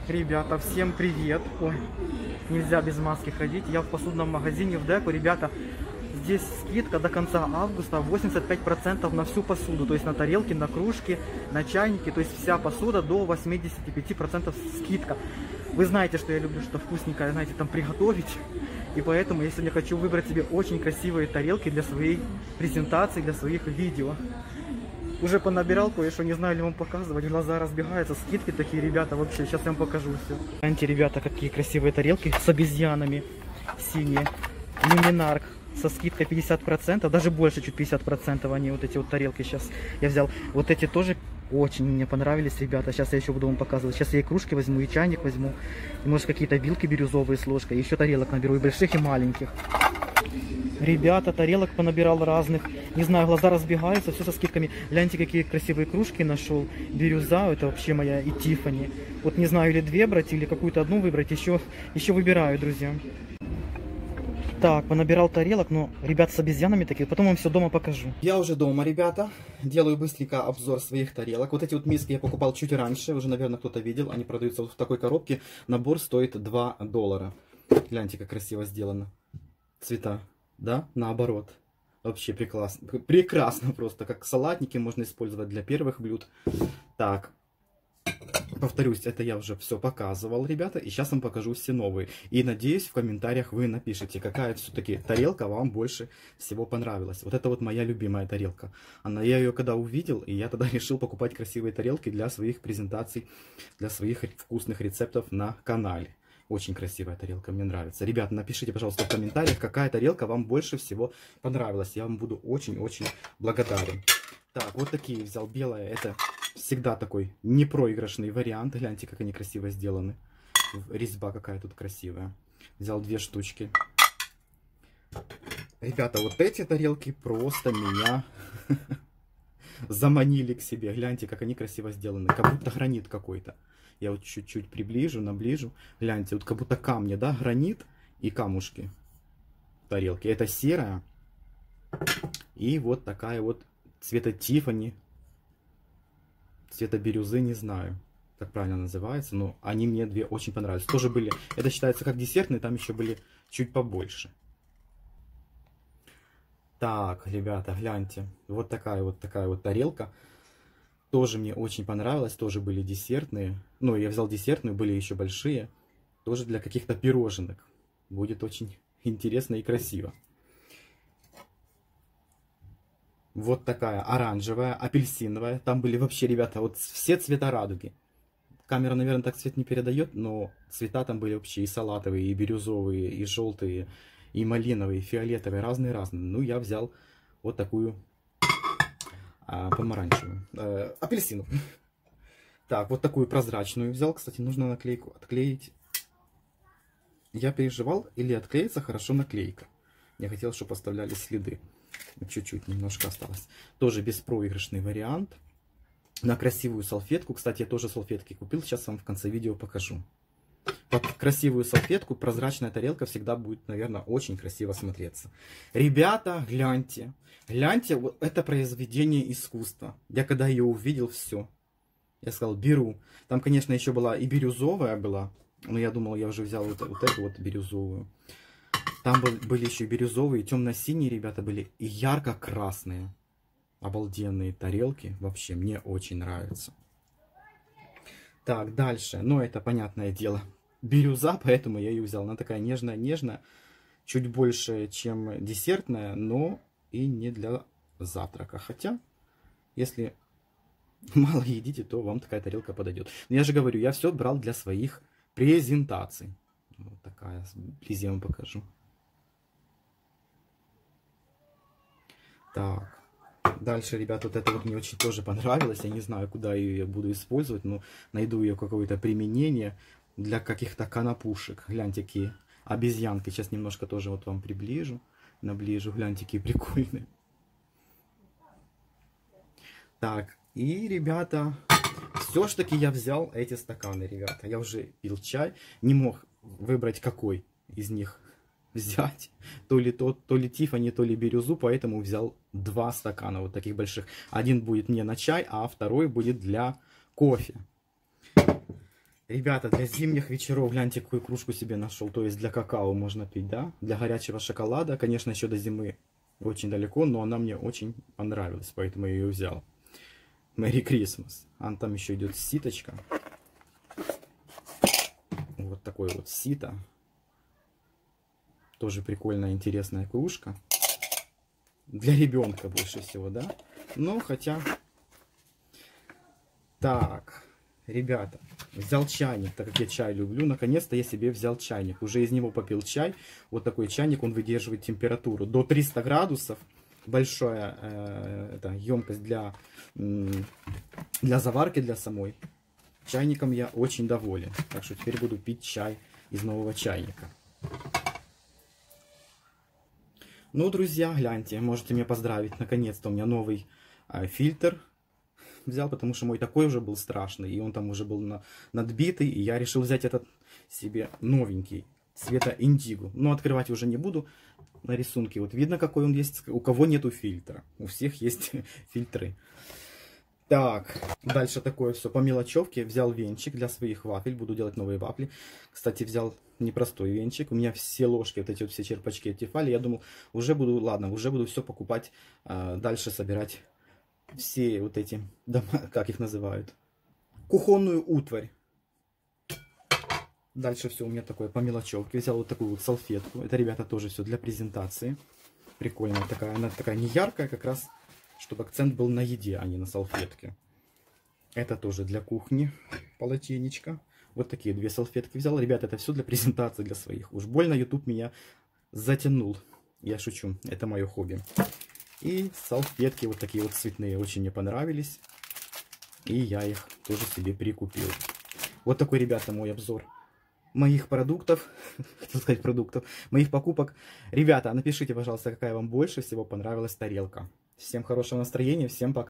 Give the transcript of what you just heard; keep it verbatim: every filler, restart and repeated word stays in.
Ребята, всем привет! Ой, нельзя без маски ходить. Я в посудном магазине в Деку. Ребята, здесь скидка до конца августа восемьдесят пять процентов на всю посуду. То есть на тарелки, на кружки, на чайники. То есть вся посуда до восьмидесяти пяти процентов скидка. Вы знаете, что я люблю что вкусненькое, знаете, там приготовить. И поэтому я сегодня хочу выбрать себе очень красивые тарелки для своей презентации, для своих видео. Уже понабирал кое-что, не знаю ли вам показывать, глаза разбегаются, скидки такие, ребята, вообще, сейчас я вам покажу все. Гляньте, ребята, какие красивые тарелки с обезьянами, синие, люминарк со скидкой пятьдесят процентов, даже больше, чуть пятьдесят процентов, они вот эти вот тарелки сейчас я взял. Вот эти тоже очень мне понравились, ребята, сейчас я еще буду вам показывать. Сейчас я и кружки возьму, и чайник возьму, и может какие-то вилки бирюзовые с ложкой, еще тарелок наберу, и больших, и маленьких. Ребята, тарелок понабирал разных. Не знаю, глаза разбегаются, все со скидками. Гляньте, какие красивые кружки нашел. Бирюза, это вообще моя, и Тиффани. Вот не знаю, или две брать, или какую-то одну выбрать. Еще, еще выбираю, друзья. Так, понабирал тарелок, но ребят с обезьянами такие. Потом вам все дома покажу. Я уже дома, ребята. Делаю быстренько обзор своих тарелок. Вот эти вот миски я покупал чуть раньше. Уже, наверное, кто-то видел. Они продаются вот в такой коробке. Набор стоит два доллара. Гляньте, как красиво сделано. Цвета. Да, наоборот. Вообще прекрасно. Прекрасно просто. Как салатники можно использовать для первых блюд. Так. Повторюсь, это я уже все показывал, ребята. И сейчас вам покажу все новые. И надеюсь, в комментариях вы напишите, какая все-таки тарелка вам больше всего понравилась. Вот это вот моя любимая тарелка. Она, я ее когда увидел, и я тогда решил покупать красивые тарелки для своих презентаций, для своих вкусных рецептов на канале. Очень красивая тарелка, мне нравится. Ребята, напишите, пожалуйста, в комментариях, какая тарелка вам больше всего понравилась. Я вам буду очень-очень благодарен. Так, вот такие взял. Белая, это всегда такой непроигрышный вариант. Гляньте, как они красиво сделаны. Резьба какая тут красивая. Взял две штучки. Ребята, вот эти тарелки просто меня заманили к себе. Гляньте, как они красиво сделаны. Как будто гранит какой-то. Я вот чуть-чуть приближу, наближу. Гляньте, вот как будто камни, да, гранит и камушки тарелки. Это серая. И вот такая вот цвета Тиффани. Цвета бирюзы, не знаю, как правильно называется. Но они мне две очень понравились. Тоже были, это считается как десертные, там еще были чуть побольше. Так, ребята, гляньте. Вот такая вот такая вот тарелка. Тоже мне очень понравилось, тоже были десертные. Ну, я взял десертную, были еще большие. Тоже для каких-то пироженок. Будет очень интересно и красиво. Вот такая оранжевая, апельсиновая. Там были вообще, ребята, вот все цвета радуги. Камера, наверное, так цвет не передает, но цвета там были вообще и салатовые, и бирюзовые, и желтые, и малиновые, и фиолетовые, разные-разные. Ну, я взял вот такую... помаранчевую, э, апельсину. Так, вот такую прозрачную взял. Кстати, нужно наклейку отклеить. Я переживал, или отклеится хорошо наклейка. Я хотел, чтобы оставляли следы. Чуть-чуть, немножко осталось. Тоже беспроигрышный вариант. На красивую салфетку. Кстати, я тоже салфетки купил. Сейчас вам в конце видео покажу. Под красивую салфетку прозрачная тарелка всегда будет, наверное, очень красиво смотреться. Ребята, гляньте. Гляньте, вот это произведение искусства. Я когда ее увидел, все. Я сказал, беру. Там, конечно, еще была и бирюзовая была. Но я думал, я уже взял вот, вот эту вот бирюзовую. Там был, были еще и бирюзовые, темно-синие, ребята, были. И ярко-красные. Обалденные тарелки. Вообще, мне очень нравятся. Так, дальше. Ну, это понятное дело. Бирюза, поэтому я ее взял. Она такая нежная-нежная. Чуть больше, чем десертная, но и не для завтрака. Хотя, если мало едите, то вам такая тарелка подойдет. Но я же говорю, я все брал для своих презентаций. Вот такая. Вблизи вам покажу. Так. Дальше, ребят, вот это вот мне очень тоже понравилось. Я не знаю, куда ее я буду использовать, но найду ее какое-то применение для каких-то канапушек. Гляньте, какие обезьянки. Сейчас немножко тоже вот вам приближу, наближу. Гляньте, какие прикольные. Так, и, ребята, все ж таки я взял эти стаканы, ребята. Я уже пил чай, не мог выбрать, какой из них взять. То ли, то, то ли Тиффани, то ли бирюзу, поэтому взял два стакана вот таких больших. Один будет мне на чай, а второй будет для кофе. Ребята, для зимних вечеров, гляньте, какую кружку себе нашел. То есть для какао можно пить, да? Для горячего шоколада. Конечно, еще до зимы очень далеко, но она мне очень понравилась, поэтому я ее взял. Merry Christmas. А там еще идет ситочка. Вот такой вот сито. Тоже прикольная, интересная кружка. Для ребенка больше всего, да? Ну, хотя... Так... Ребята, взял чайник, так как я чай люблю. Наконец-то я себе взял чайник. Уже из него попил чай. Вот такой чайник, он выдерживает температуру до трёхсот градусов. Большая э, это, емкость для, э, для заварки, для самой. Чайником я очень доволен. Так что теперь буду пить чай из нового чайника. Ну, друзья, гляньте, можете меня поздравить. Наконец-то у меня новый э, фильтр. Взял, потому что мой такой уже был страшный, и он там уже был на, надбитый, и я решил взять этот себе новенький, цвета индиго. Но открывать уже не буду. На рисунке вот видно, какой он есть, у кого нету фильтра. У всех есть фильтры. Так, дальше такое все по мелочевке. Взял венчик для своих вафель, буду делать новые вафли. Кстати, взял непростой венчик. У меня все ложки, вот эти вот все черпачки оттефали. Я думал, уже буду, ладно, уже буду все покупать, дальше собирать. Все вот эти, как их называют, кухонную утварь. Дальше все у меня такое по мелочевке. Взял вот такую вот салфетку. Это, ребята, тоже все для презентации. Прикольная такая. Она такая не яркая, как раз, чтобы акцент был на еде, а не на салфетке. Это тоже для кухни полотенечко. Вот такие две салфетки взял. Ребята, это все для презентации для своих. Уж больно YouTube меня затянул. Я шучу, это мое хобби. И салфетки вот такие вот цветные очень мне понравились. И я их тоже себе прикупил. Вот такой, ребята, мой обзор моих продуктов. Хотел сказать продуктов. Моих покупок. Ребята, напишите, пожалуйста, какая вам больше всего понравилась тарелка. Всем хорошего настроения. Всем пока.